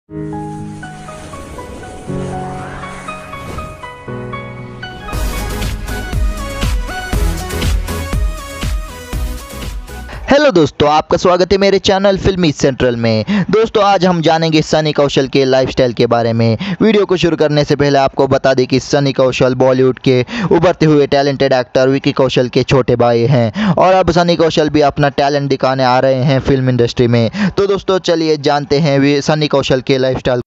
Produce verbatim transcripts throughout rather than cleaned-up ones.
Hello दोस्तों, आपका स्वागत है मेरे चैनल फिल्मी सेंट्रल में। दोस्तों, आज हम जानेंगे सनी कौशल के लाइफस्टाइल के बारे में। वीडियो को शुरू करने से पहले आपको बता दें कि सनी कौशल बॉलीवुड के उभरते हुए टैलेंटेड एक्टर विकी कौशल के छोटे भाई हैं और अब सनी कौशल भी अपना टैलेंट दिखाने आ रहे हैं फिल्म इंडस्ट्री में। तो दोस्तों, चलिए जानते हैं सनी कौशल के लाइफस्टाइल।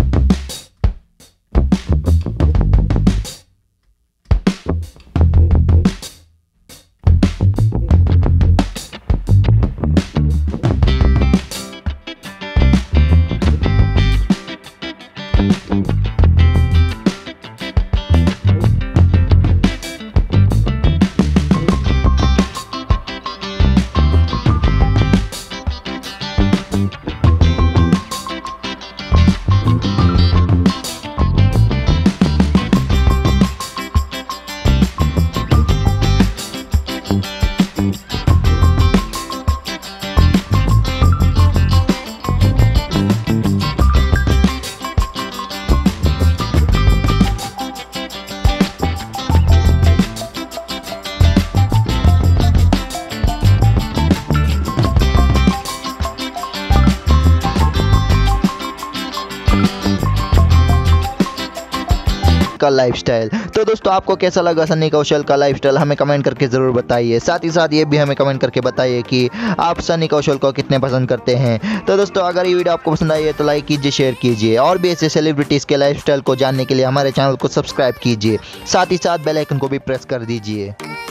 का लाइफस्टाइल। तो दोस्तों, आपको कैसा लगा सनी कौशल का लाइफस्टाइल, हमें कमेंट करके ज़रूर बताइए। साथ ही साथ ये भी हमें कमेंट करके बताइए कि आप सनी कौशल को कितने पसंद करते हैं। तो दोस्तों, अगर ये वीडियो आपको पसंद आई है तो लाइक कीजिए, शेयर कीजिए और भी ऐसे सेलिब्रिटीज़ के लाइफस्टाइल को जानने के लिए हमारे चैनल को सब्सक्राइब कीजिए। साथ ही साथ बेल आइकन को भी प्रेस कर दीजिए।